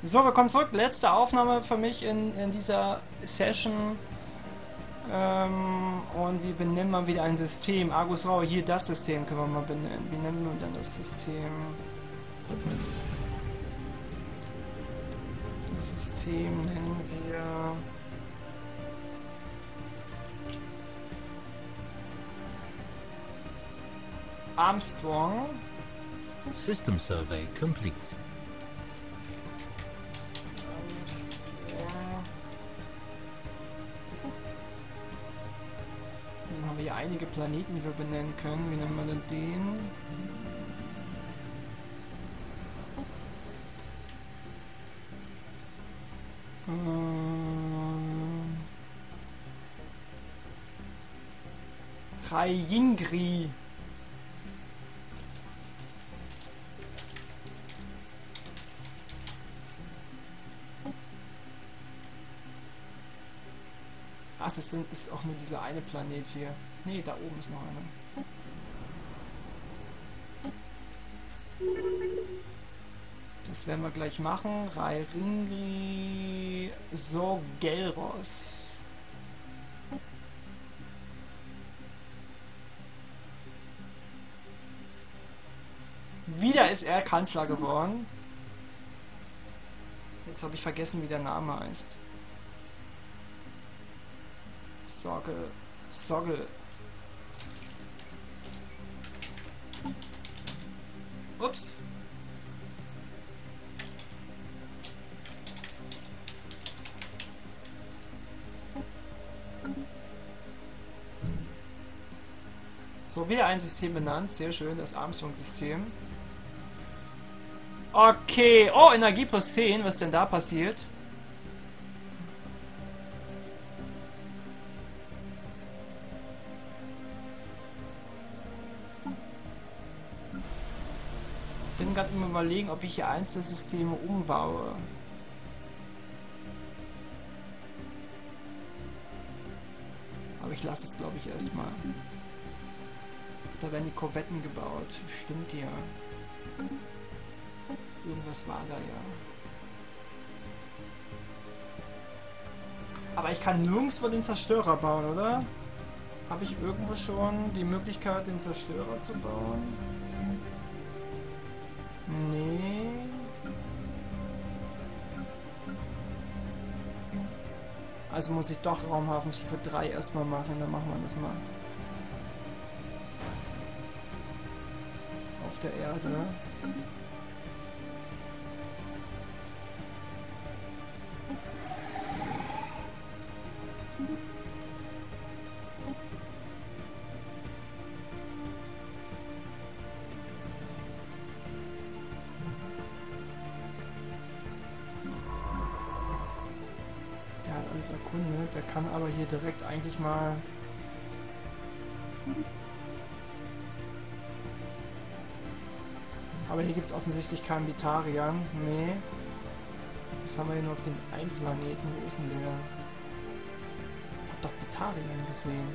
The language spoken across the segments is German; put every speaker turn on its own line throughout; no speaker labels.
So, willkommen zurück. Letzte Aufnahme für mich in dieser Session. Und wir benennen mal wieder ein System. Argus Rau, hier das System können wir mal benennen. Wie nennen wir denn das System? Das System nennen wir... Armstrong.
System survey complete.
Dann haben wir hier einige Planeten, die wir benennen können. Wie nennen wir denn den? Rayingri. Ach, das ist auch nur dieser eine Planet hier. Nee, da oben ist noch einer. Das werden wir gleich machen. Rayingri Sorgelros. Wieder ist er Kanzler geworden. Jetzt habe ich vergessen, wie der Name heißt. Sogel. Ups. So, wieder ein System benannt. Sehr schön, das Armstrong-System. Okay. Oh, Energie plus 10. Was ist denn da passiert? Ich bin gerade im Überlegen, ob ich hier eins der Systeme umbaue. Aber ich lasse es, glaube ich, erstmal. Da werden die Korvetten gebaut. Stimmt ja. Irgendwas war da ja. Aber ich kann nirgendwo den Zerstörer bauen, oder? Habe ich irgendwo schon die Möglichkeit, den Zerstörer zu bauen? Nee. Also muss ich doch Raumhafenstufe 3 erstmal machen, dann machen wir das mal. Auf der Erde. Erkundet. Der kann aber hier direkt eigentlich mal... Aber hier gibt es offensichtlich keinen Bitarian. Nee. Das haben wir hier nur auf den einen Planeten. Wo ist denn der? Ich hab doch Bitarian gesehen.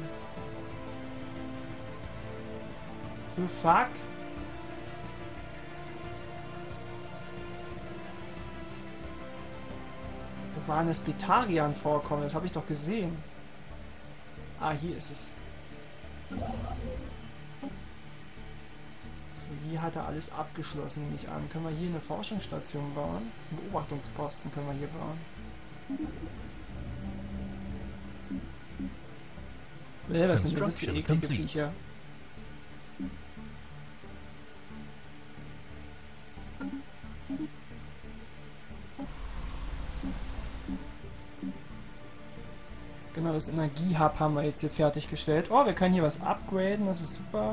So, fuck. Wo waren das Bitarian vorkommen? Das habe ich doch gesehen. Ah, hier ist es. So, hier hat er alles abgeschlossen, nehme ich an. Können wir hier eine Forschungsstation bauen? Einen Beobachtungsposten können wir hier bauen. Was sind das für eklige Viecher? Genau, das Energiehub haben wir jetzt hier fertiggestellt. Oh, wir können hier was upgraden, das ist super.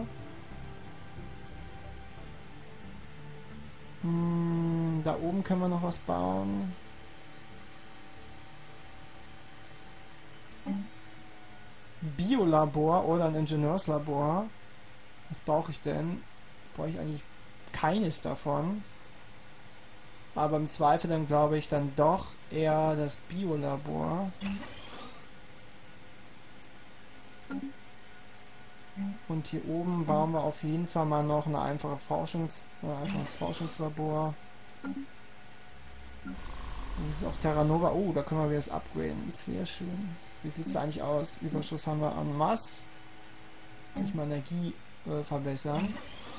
Da oben können wir noch was bauen. Biolabor oder ein Ingenieurslabor. Was brauche ich denn? Brauche ich eigentlich keines davon. Aber im Zweifel dann glaube ich dann doch eher das Biolabor. Und hier oben bauen wir auf jeden Fall mal noch ein einfaches Forschungslabor. Wie ist es auf Terra Nova? Oh, da können wir wieder das upgraden. Sehr schön. Wie sieht es eigentlich aus? Überschuss haben wir en masse. Kann ich mal Energie verbessern.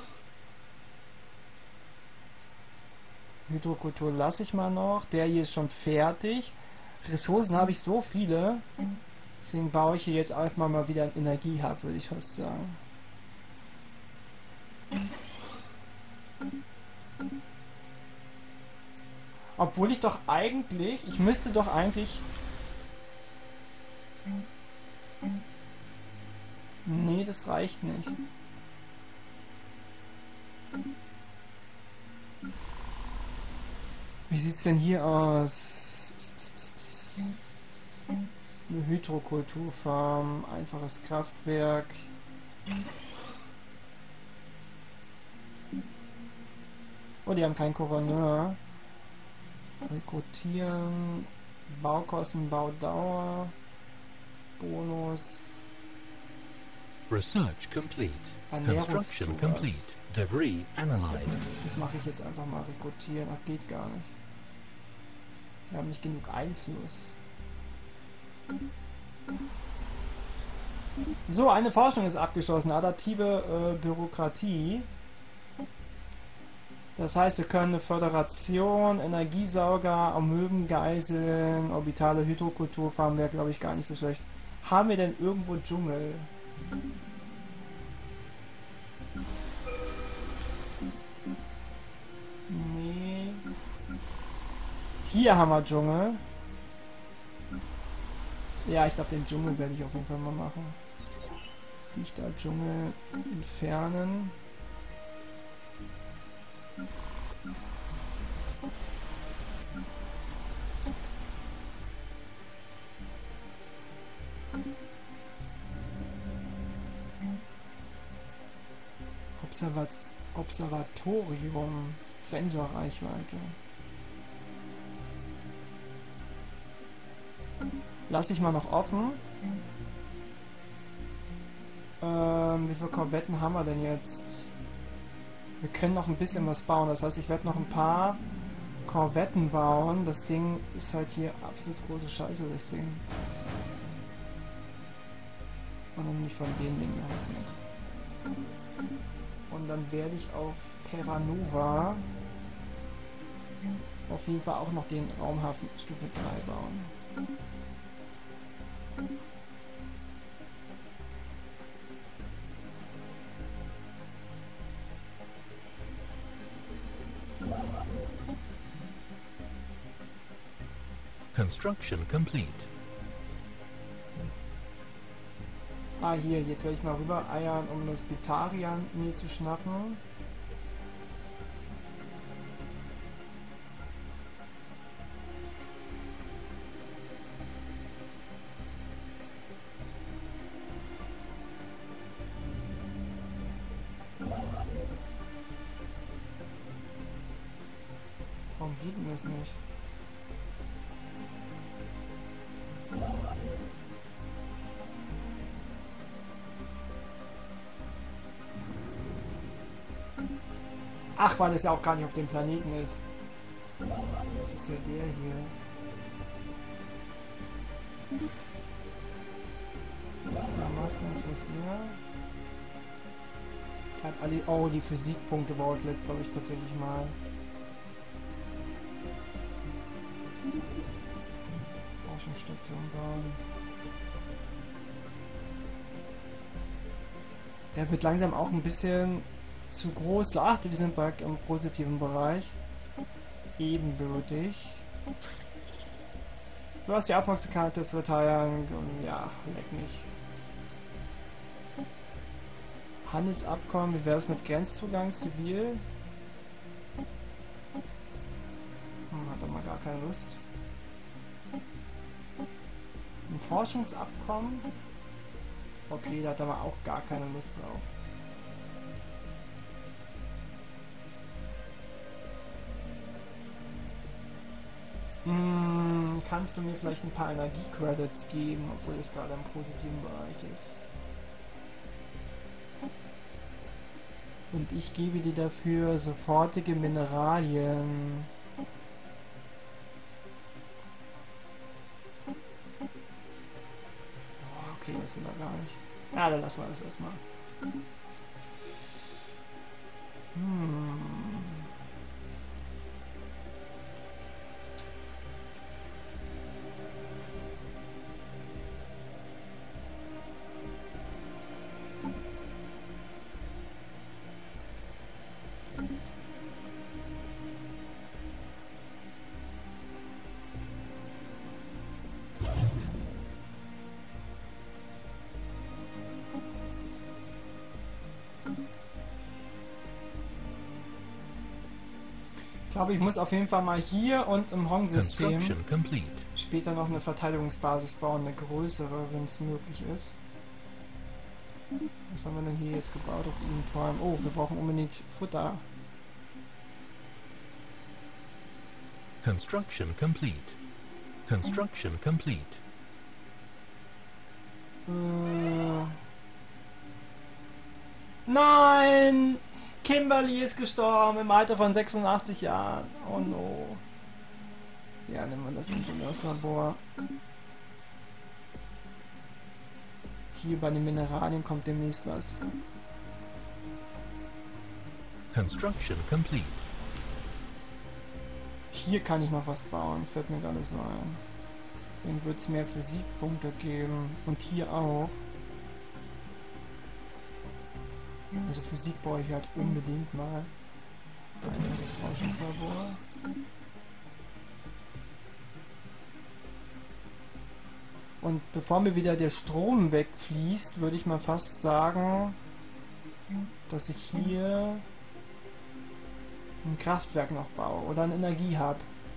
Hydrokultur lasse ich mal noch. Der hier ist schon fertig. Ressourcen habe ich so viele. Deswegen baue ich hier jetzt einfach mal wieder ein Energiehub, würde ich fast sagen. Obwohl ich doch eigentlich, ich müsste doch eigentlich... Nee, das reicht nicht. Wie sieht's denn hier aus? Eine Hydrokulturfarm, einfaches Kraftwerk. Oh, die haben keinen Gouverneur. Rekrutieren, Baukosten, Baudauer, Bonus.
Research complete. Construction complete. Debris analyzed.
Das mache ich jetzt einfach mal. Rekrutieren. Ach, geht gar nicht. Wir haben nicht genug Einfluss. So, eine Forschung ist abgeschlossen. Adaptive Bürokratie. Das heißt, wir können eine Föderation, Energiesauger, Amöben geiseln, orbitale Hydrokulturfarm wäre, glaube ich, gar nicht so schlecht. Haben wir denn irgendwo Dschungel? Nee. Hier haben wir Dschungel. Ja, ich glaube, den Dschungel werde ich auf jeden Fall mal machen. Dichter Dschungel entfernen. Observatorium, Sensorreichweite. Lasse ich mal noch offen. Wie viele Korvetten haben wir denn jetzt? Wir können noch ein bisschen was bauen. Das heißt, ich werde noch ein paar Korvetten bauen. Das Ding ist halt hier absolut große Scheiße, das Ding. Und dann nehme ich von den Dingen noch was mit. Und dann werde ich auf Terra Nova auf jeden Fall auch noch den Raumhafen Stufe 3 bauen.
Construction complete.
Ah, hier, jetzt werde ich mal rüber eiern, um das Bitarian mir zu schnappen. Warum geht denn das nicht? Ach, weil es ja auch gar nicht auf dem Planeten ist. Das ist ja der hier. Was der macht, was muss er? Er hat alle... Oh, die Physikpunkte baut jetzt, glaube ich, tatsächlich mal. Forschungsstation bauen. Der wird langsam auch ein bisschen zu groß. Ach, wir sind bei im positiven Bereich. Ebenbürtig. Du hast die Aufmerksamkeit des Retiring und ja, leck mich. Handelsabkommen, wie wäre es mit Grenzzugang zivil? Hat doch mal gar keine Lust. Ein Forschungsabkommen? Okay, da hat er mal auch gar keine Lust drauf. Kannst du mir vielleicht ein paar Energiecredits geben, obwohl es gerade im positiven Bereich ist? Und ich gebe dir dafür sofortige Mineralien. wissen wir gar nicht. Ja, dann lassen wir das erstmal. Ich glaube, ich muss auf jeden Fall mal hier und im Hong-System später noch eine Verteidigungsbasis bauen, eine größere, wenn es möglich ist. Was haben wir denn hier jetzt gebaut auf Eden Prime? Oh, wir brauchen unbedingt Futter.
Construction complete. Construction complete.
Nein! Kimberly ist gestorben im Alter von 86 Jahren. Oh no. Ja, nehmen wir das Ingenieurslabor. Hier bei den Mineralien kommt demnächst was.
Construction complete.
Hier kann ich noch was bauen, fällt mir gerade so ein. Dann wird es mehr Physikpunkte geben. Und hier auch. Also Physik brauche ich halt unbedingt mal. Das Forschungslabor. Und bevor mir wieder der Strom wegfließt, würde ich mal fast sagen, dass ich hier ein Kraftwerk noch baue oder ein Energiehub.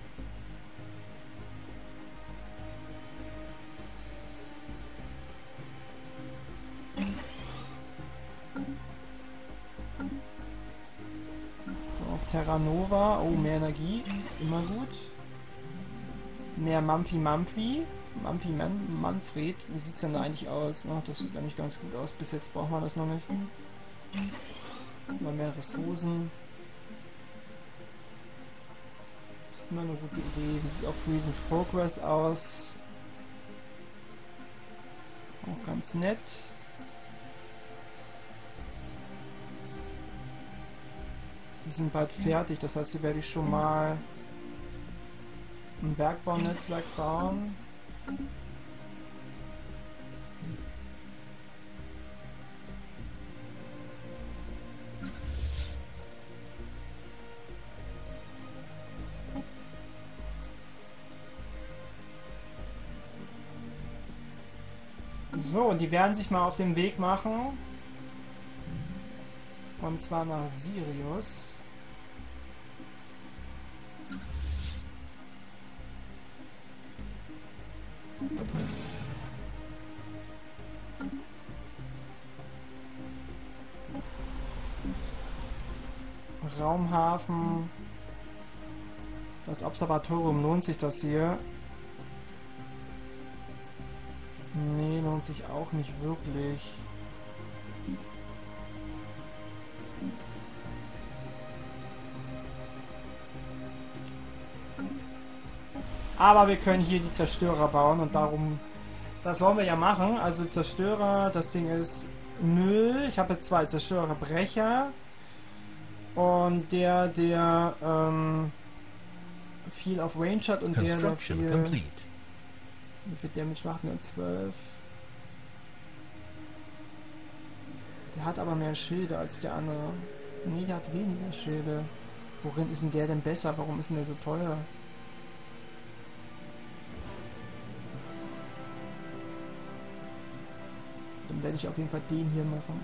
Terra Nova, oh, mehr Energie, ist immer gut. Mehr Manfred, wie sieht es denn da eigentlich aus? Ach, das sieht eigentlich ganz gut aus, bis jetzt braucht man das noch nicht. Immer mehr Ressourcen. Das ist immer eine gute Idee. Wie sieht es auf Freedom's Progress aus? Auch ganz nett. Die sind bald fertig, das heißt, hier werde ich schon mal ein Bergbaunetzwerk bauen. So, und die werden sich mal auf den Weg machen. Und zwar nach Sirius. Raumhafen. Das Observatorium, lohnt sich das hier? Nee, lohnt sich auch nicht wirklich. Aber wir können hier die Zerstörer bauen und darum, das wollen wir ja machen. Also Zerstörer, das Ding ist Müll. Ich habe jetzt 2 Zerstörerbrecher. Und der viel auf Range hat und der viel... Wie viel Damage macht der? 12. Der hat aber mehr Schilde als der andere. Nee, der hat weniger Schilde. Worin ist denn der denn besser? Warum ist denn der so teuer? Dann werde ich auf jeden Fall den hier machen.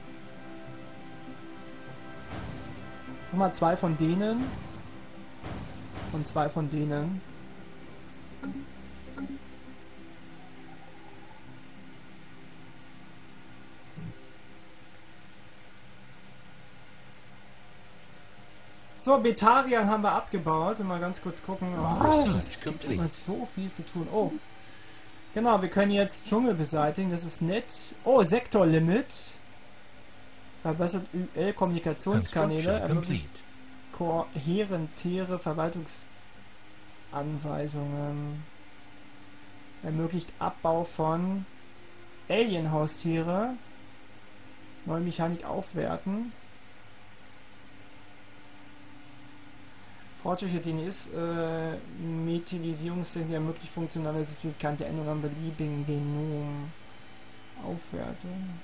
Nochmal 2 von denen. Und 2 von denen. So, Betarian haben wir abgebaut. Mal ganz kurz gucken. Oh, es gibt immer so viel zu tun. Oh, genau, wir können jetzt Dschungel beseitigen. Das ist nett. Oh, Sektorlimit. Verbessert UL-Kommunikationskanäle. Ermöglicht kohärentere Verwaltungsanweisungen. Ermöglicht Abbau von Alien-Haustiere. Neue Mechanik aufwerten. Fortschrittliche DNS, Methylisierungstechnik ermöglicht funktionale signifikante Änderungen am beliebigen Genom. Aufwertung.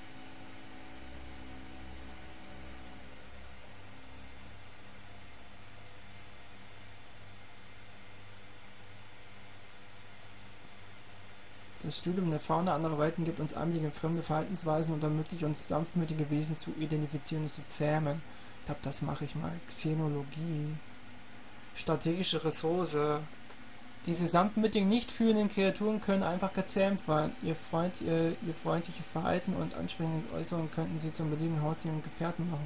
Das Studium der Fauna anderer Welten gibt uns Einblick in fremde Verhaltensweisen und ermöglicht uns sanftmütige Wesen zu identifizieren und zu zähmen. Ich glaube, das mache ich mal. Xenologie. Strategische Ressource. Diese sanftmütigen, nicht fühlenden Kreaturen können einfach gezähmt werden. Ihr freundliches Verhalten und ansprechende Äußerungen könnten sie zum beliebigen Haustier und Gefährten machen.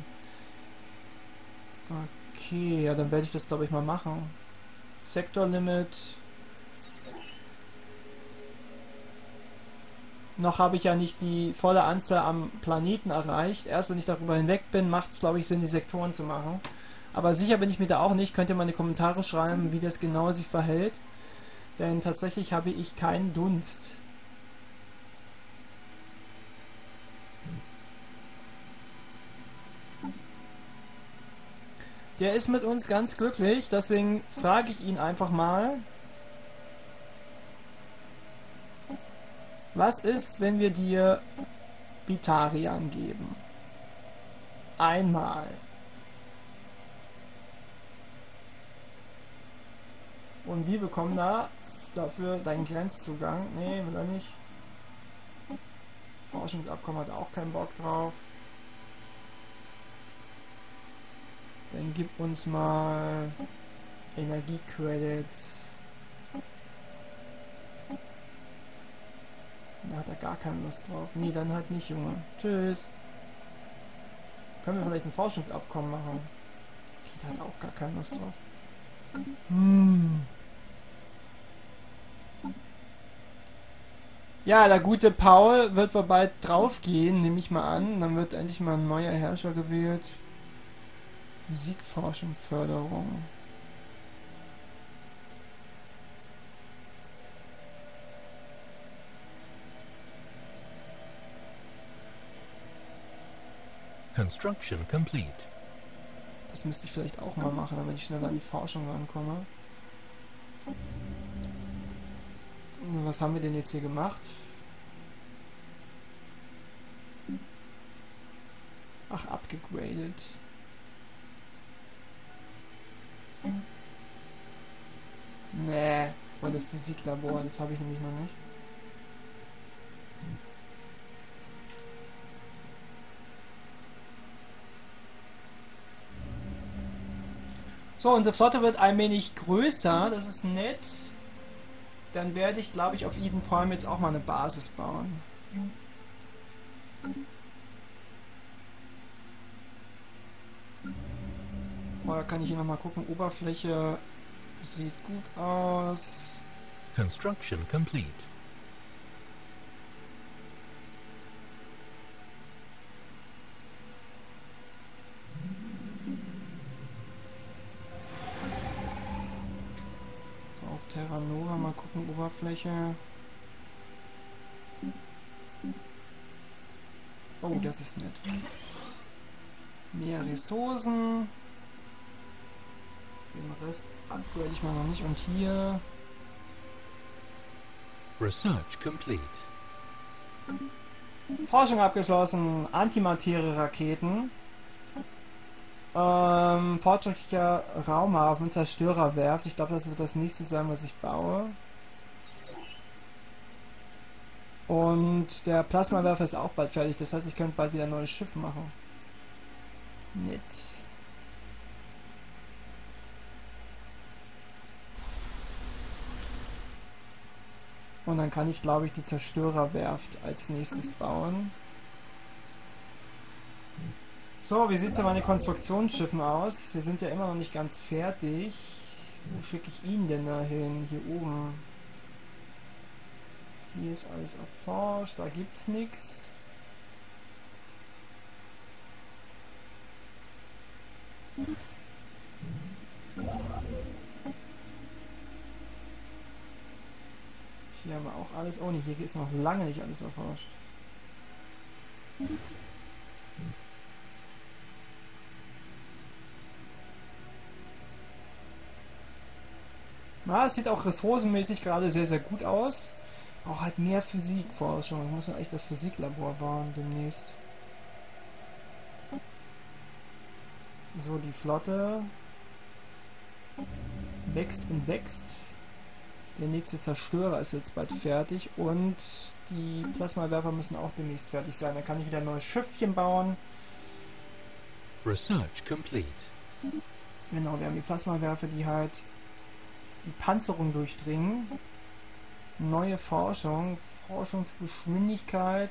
Okay, ja, dann werde ich das, glaube ich, mal machen. Sektorlimit. Noch habe ich ja nicht die volle Anzahl am Planeten erreicht. Erst wenn ich darüber hinweg bin, macht es, glaube ich, Sinn, die Sektoren zu machen. Aber sicher bin ich mir da auch nicht. Könnt ihr mal in die Kommentare schreiben, wie das genau sich verhält. Denn tatsächlich habe ich keinen Dunst. Der ist mit uns ganz glücklich. Deswegen frage ich ihn einfach mal. Was ist, wenn wir dir Bitarian geben? Einmal. Und wir bekommen dafür deinen Grenzzugang. Nee, will er nicht. Forschungsabkommen hat auch keinen Bock drauf. Dann gib uns mal Energiecredits. Da hat er gar keine Lust drauf. Nee, dann halt nicht, Junge. Tschüss. Können wir vielleicht ein Forschungsabkommen machen? Okay, da hat auch gar keine Lust drauf. Ja, der gute Paul wird wohl bald draufgehen, nehme ich mal an. Dann wird endlich mal ein neuer Herrscher gewählt. Physikforschung, Förderung.
Construction complete.
Das müsste ich vielleicht auch mal machen, damit ich schneller an die Forschung rankomme. Was haben wir denn jetzt hier gemacht? Ach, abgegradet. Nee, war das Physiklabor, das habe ich nämlich noch nicht. So, unsere Flotte wird ein wenig größer, das ist nett. Dann werde ich, glaube ich, auf Eden Prime jetzt auch mal eine Basis bauen. Vorher kann ich hier nochmal gucken. Oberfläche sieht gut aus.
Construction complete.
So, auf Terra Nova mal gucken. Oberfläche. Oh, das ist nett. Mehr Ressourcen. Den Rest upgrade ich mal noch nicht. Und hier...
Research complete.
Forschung abgeschlossen. Antimaterie-Raketen. Fortschrittlicher Raumhafen, Zerstörerwerft. Ich glaube, das wird das nächste sein, was ich baue. Und der Plasmawerfer ist auch bald fertig. Das heißt, ich könnte bald wieder ein neues Schiff machen. Nett. Und dann kann ich, glaube ich, die Zerstörerwerft als nächstes bauen. So, wie sieht es denn meine Konstruktionsschiffen aus? Wir sind ja immer noch nicht ganz fertig. Wo schicke ich ihn denn da hin? Hier oben. Hier ist alles erforscht, da gibt's nichts. Hier haben wir auch alles. Oh ne, hier ist noch lange nicht alles erforscht. Na, es sieht auch ressourcenmäßig gerade sehr, sehr gut aus. Braucht halt mehr Physikforschung. Ich muss mir echt das Physiklabor bauen demnächst. So, die Flotte wächst und wächst. Der nächste Zerstörer ist jetzt bald fertig und die Plasmawerfer müssen auch demnächst fertig sein. Da kann ich wieder ein neues Schiffchen bauen.
Research complete.
Genau, wir haben die Plasmawerfer, die halt die Panzerung durchdringen. Neue Forschung, Forschungsgeschwindigkeit.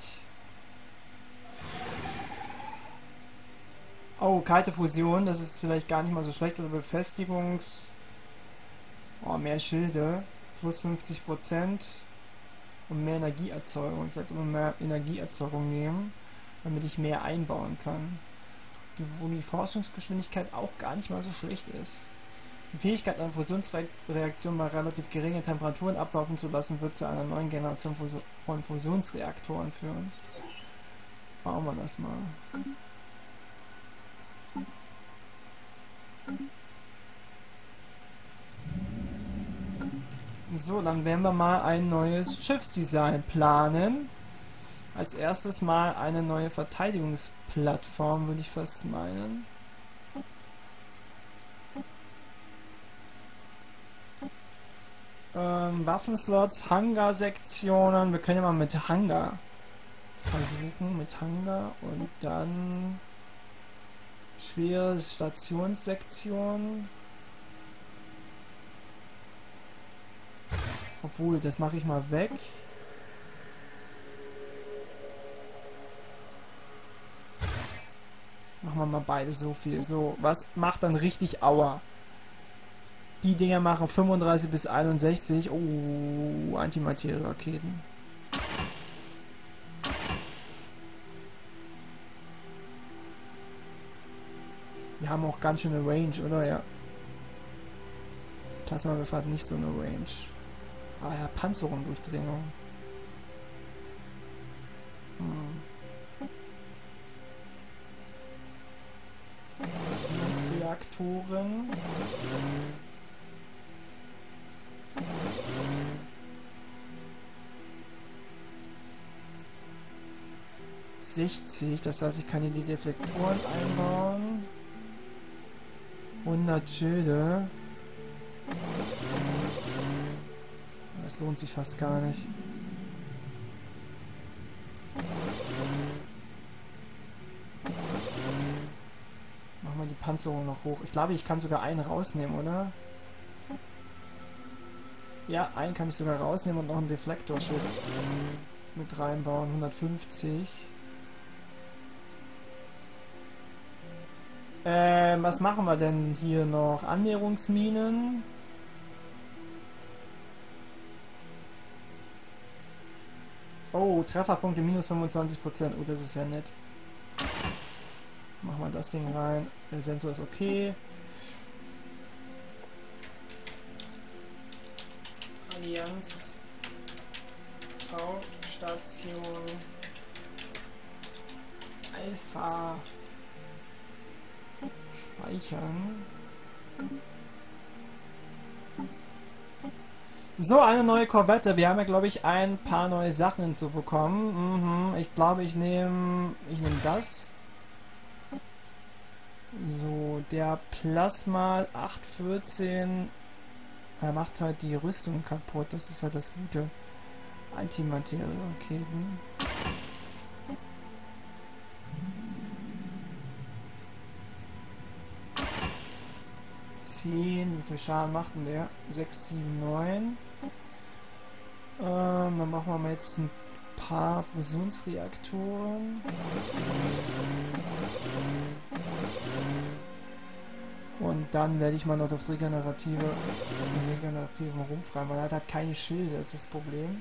Oh, kalte Fusion, das ist vielleicht gar nicht mal so schlecht. Oder Befestigungs... Oh, mehr Schilde. Plus 50%. Und mehr Energieerzeugung. Ich werde immer mehr Energieerzeugung nehmen, damit ich mehr einbauen kann. Wo die Forschungsgeschwindigkeit auch gar nicht mal so schlecht ist. Die Fähigkeit, eine Fusionsreaktion bei relativ geringen Temperaturen ablaufen zu lassen, wird zu einer neuen Generation von Fusionsreaktoren führen. Bauen wir das mal. So, dann werden wir mal ein neues Schiffsdesign planen. Als erstes mal eine neue Verteidigungsplattform, würde ich fast meinen. Waffenslots, Hangar-Sektionen. Wir können ja mal mit Hangar versuchen. Mit Hangar und dann schwere Stationssektion. Obwohl, das mache ich mal weg. Machen wir mal beide so viel. So, was macht dann richtig Aua? Die Dinger machen 35 bis 61. Oh, Antimaterie-Raketen. Die haben auch ganz schöne Range, oder? Ja. Plasmawaffe hat nicht so eine Range. Ah ja, Panzerung, Durchdringung. Reaktoren. 60, das heißt, ich kann hier die Deflektoren einbauen. 100 Schilde. Das lohnt sich fast gar nicht. Machen wir die Panzerung noch hoch. Ich glaube, ich kann sogar einen rausnehmen, oder? Ja, einen kann ich sogar rausnehmen und noch ein Deflektorschild mit reinbauen. 150. Was machen wir denn hier noch? Annäherungsminen. Oh, Trefferpunkte minus 25%. Oh, das ist ja nett. Machen wir das Ding rein. Der Sensor ist okay. Allianz V-Station Alpha speichern. So, eine neue Korvette. Wir haben ja, glaube ich, ein paar neue Sachen hinzubekommen. Ich glaube, ich nehme das. So, der Plasma 814 macht halt die Rüstung kaputt. Das ist halt das Gute. Antimaterie-Raketen. Wie viel Schaden macht denn der? 6, 7, 9. Dann machen wir mal jetzt ein paar Fusionsreaktoren. Und dann werde ich mal noch das regenerative rumfreien, weil er hat keine Schilde, ist das Problem.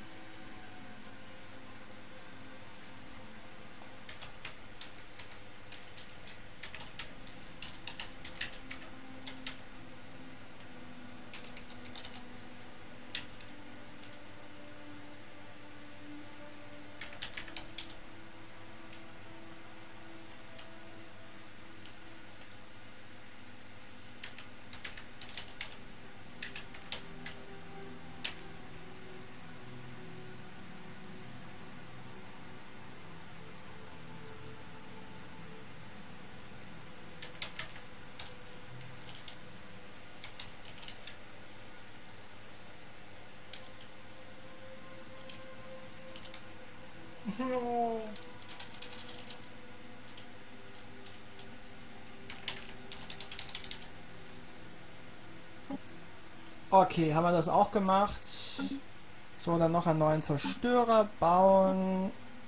Okay, haben wir das auch gemacht. So, dann noch einen neuen Zerstörer bauen.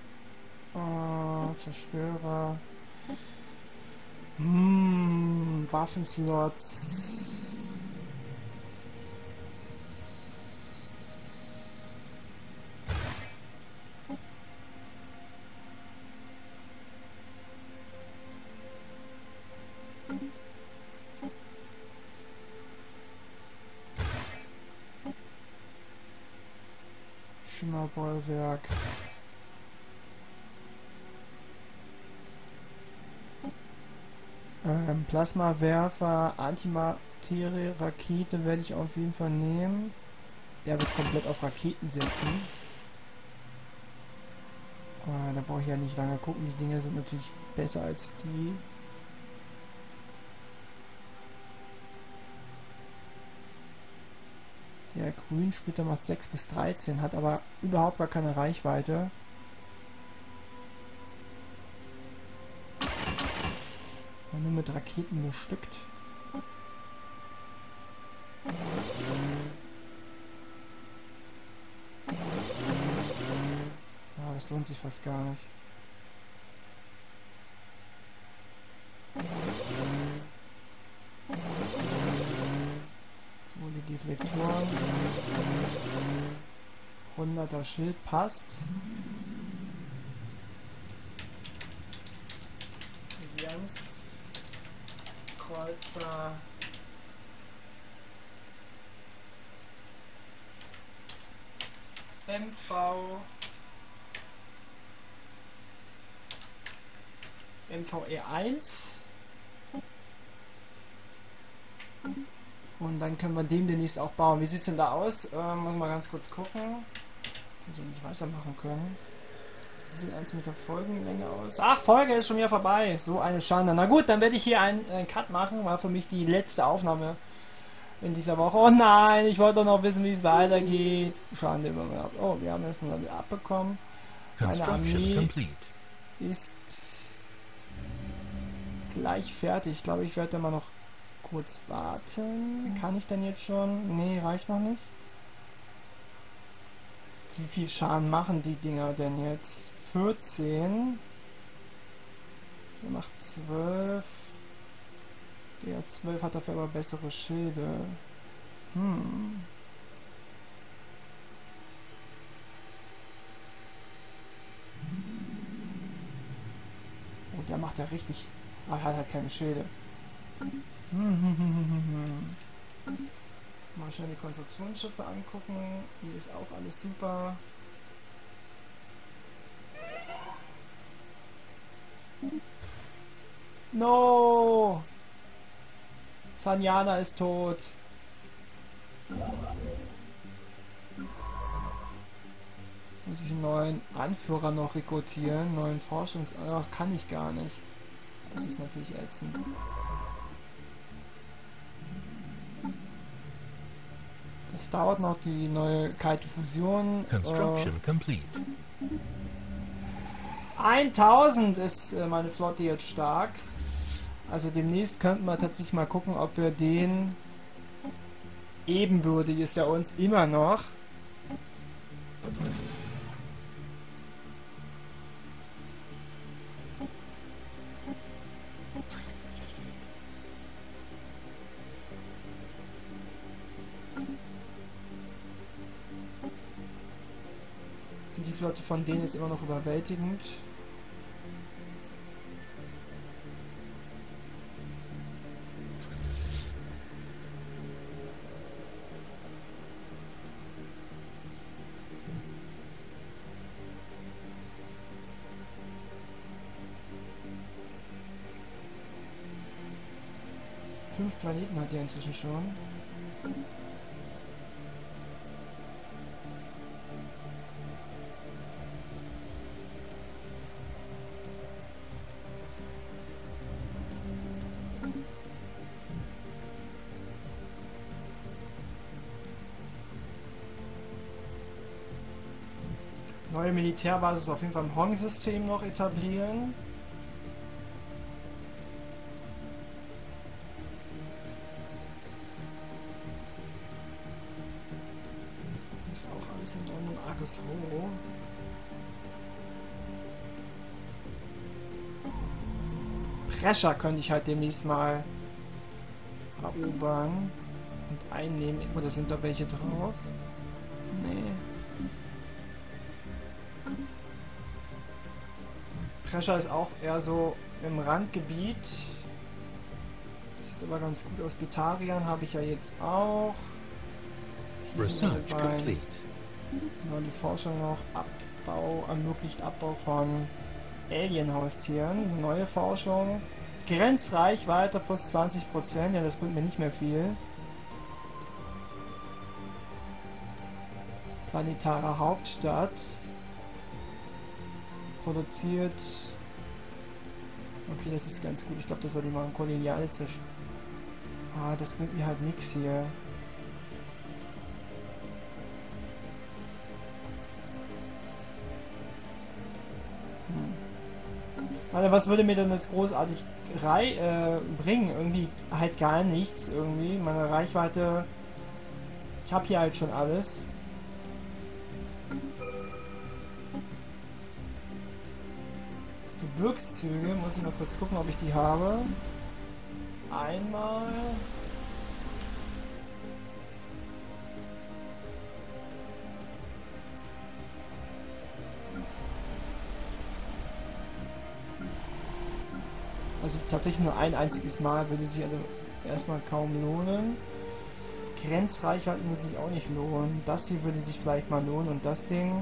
Zerstörer. Waffenslots. Schimmerbollwerk. Plasmawerfer, Antimaterie-Rakete werde ich auf jeden Fall nehmen. Der wird komplett auf Raketen setzen. Da brauche ich ja nicht lange gucken. Die Dinger sind natürlich besser als die. Der Grünsplitter macht 6 bis 13, hat aber überhaupt gar keine Reichweite. Nur mit Raketen bestückt. Das lohnt sich fast gar nicht. So, die Deflektoren. 100er Schild passt. Jans. Kreuzer. MV. MVE1. Und dann können wir den demnächst auch bauen. Wie sieht es denn da aus? Muss mal ganz kurz gucken. Also nicht weitermachen können. Wie sieht 1 Meter Folgenlänge aus? Ach, Folge ist schon wieder vorbei. So eine Schande. Na gut, dann werde ich hier einen Cut machen. War für mich die letzte Aufnahme in dieser Woche. Oh nein, ich wollte doch noch wissen, wie es weitergeht. Schande immer gehabt. Oh, wir haben das mal wieder abbekommen. Meine Armee ist gleich fertig. Ich glaube, ich werde da mal noch kurz warten. Kann ich denn jetzt schon? Nee, reicht noch nicht. Wie viel Schaden machen die Dinger denn jetzt? 14. Der macht 12. Der 12 hat dafür aber bessere Schilde. Oh, der macht ja richtig... Ah, er hat halt keine Schilde. Mal schnell die Konstruktionsschiffe angucken. Hier ist auch alles super. No! Fanyana ist tot. Muss ich einen neuen Anführer noch rekrutieren? Neuen Ach, kann ich gar nicht. Das ist natürlich ätzend. Das dauert noch, die neue kalte Fusion.
Construction complete.
1000 ist meine Flotte jetzt stark. Also demnächst könnten wir tatsächlich mal gucken, ob wir den... Ebenbürtig ist ja uns immer noch. Die Flotte von denen ist immer noch überwältigend. Fünf Planeten hat er inzwischen schon. Neue Militärbasis auf jeden Fall im Hong-System noch etablieren. Ist auch alles in Ordnung. Argus Ho. Pressure könnte ich halt demnächst mal erobern und einnehmen. Oder sind da welche drauf? Nee. Pressure ist auch eher so im Randgebiet. Sieht aber ganz gut aus. Bitarian habe ich ja jetzt auch.
Research complete.
Genau, die Forschung noch. Abbau, ermöglicht Abbau von Alien-Haustieren. Neue Forschung. Grenzreichweite plus 20%. Ja, das bringt mir nicht mehr viel. Planetare Hauptstadt. Produziert. Okay, das ist ganz gut. Ich glaube, das war die mal koloniale Zerstörung. Ah, das bringt mir halt nichts hier. Also, was würde mir denn das großartig bringen? Irgendwie halt gar nichts. Irgendwie. Meine Reichweite. Ich habe hier halt schon alles. Gebirgszüge, muss ich mal kurz gucken, ob ich die habe. Einmal. Also tatsächlich nur ein einziges Mal würde sich also erstmal kaum lohnen. Grenzreichweite muss sich auch nicht lohnen. Das hier würde sich vielleicht mal lohnen und das Ding.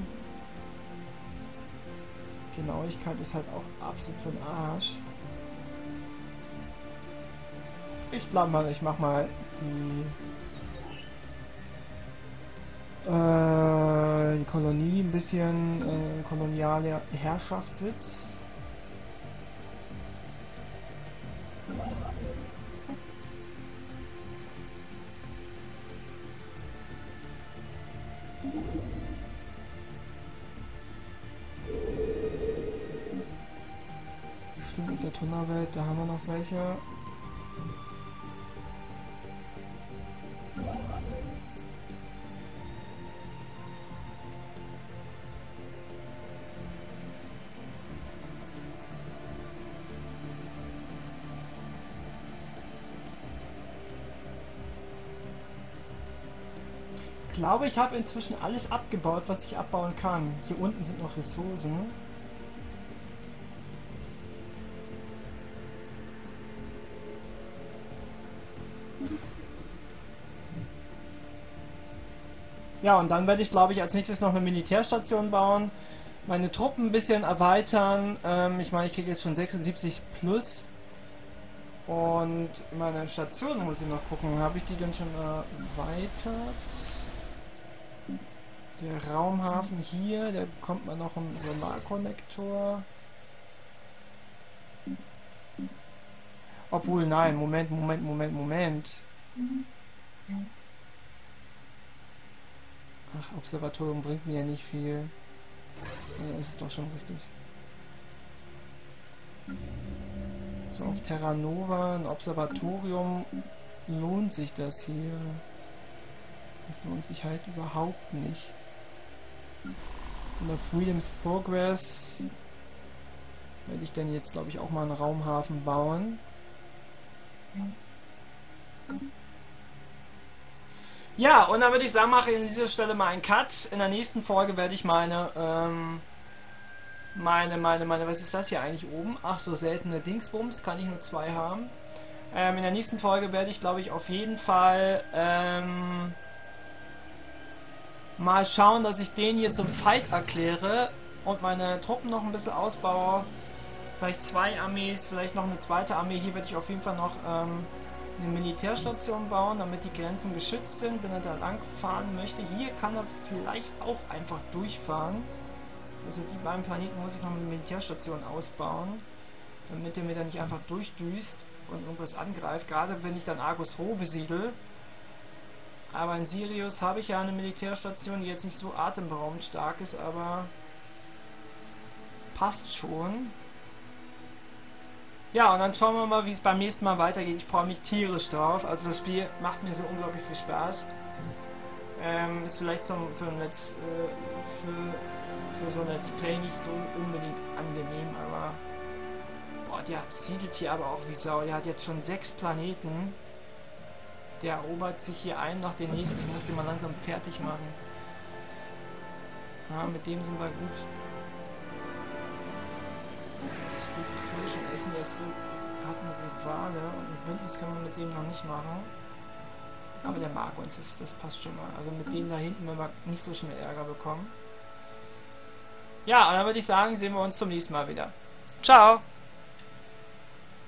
Genauigkeit ist halt auch absolut für den Arsch. Ich glaube mal, ich mache mal die Kolonie ein bisschen koloniale Herrschaftssitz. Stimmt, der Tunnerwelt, da haben wir noch welche. Ich glaube, ich habe inzwischen alles abgebaut, was ich abbauen kann. Hier unten sind noch Ressourcen. Ja, und dann werde ich, glaube ich, als nächstes noch eine Militärstation bauen. Meine Truppen ein bisschen erweitern. Ich meine, ich kriege jetzt schon 76 plus. Und meine Station muss ich noch gucken. Habe ich die denn schon erweitert? Der Raumhafen hier, da bekommt man noch einen Solarkonnektor. Obwohl, nein, Moment. Ach, Observatorium bringt mir ja nicht viel. Ja, das ist doch schon richtig. So, auf Terra Nova, ein Observatorium, lohnt sich das hier? Das lohnt sich halt überhaupt nicht. Und auf Freedom's Progress werde ich dann jetzt, glaube ich, auch mal einen Raumhafen bauen. Ja, und dann würde ich sagen, mache ich an dieser Stelle mal einen Cut. In der nächsten Folge werde ich meine, was ist das hier eigentlich oben? Ach, so seltene Dingsbums, kann ich nur 2 haben. In der nächsten Folge werde ich, glaube ich, auf jeden Fall, mal schauen, dass ich den hier zum Fight erkläre und meine Truppen noch ein bisschen ausbaue. Vielleicht 2 Armees, vielleicht noch eine zweite Armee. Hier werde ich auf jeden Fall noch eine Militärstation bauen, damit die Grenzen geschützt sind, wenn er da lang fahren möchte. Hier kann er vielleicht auch einfach durchfahren. Also die beiden Planeten muss ich noch eine Militärstation ausbauen, damit er mir dann nicht einfach durchdüst und irgendwas angreift. Gerade wenn ich dann Argus Ho besiedle. Aber in Sirius habe ich ja eine Militärstation, die jetzt nicht so atemberaubend stark ist, aber passt schon. Ja, und dann schauen wir mal, wie es beim nächsten Mal weitergeht. Ich freue mich tierisch drauf. Also das Spiel macht mir so unglaublich viel Spaß. Ist vielleicht für so ein Let's Play nicht so unbedingt angenehm, aber boah, der siedelt hier aber auch wie Sau. Der hat jetzt schon 6 Planeten. Der erobert sich hier einen nach dem nächsten. Ich muss den mal langsam fertig machen. Ja, mit dem sind wir gut. Das ist gut Fisch und Essen. Der hat eine Rivale und ein Bündnis kann man mit dem noch nicht machen. Aber der mag uns, das passt schon mal. Also mit denen da hinten werden wir nicht so schnell Ärger bekommen. Ja, und dann würde ich sagen, sehen wir uns zum nächsten Mal wieder. Ciao!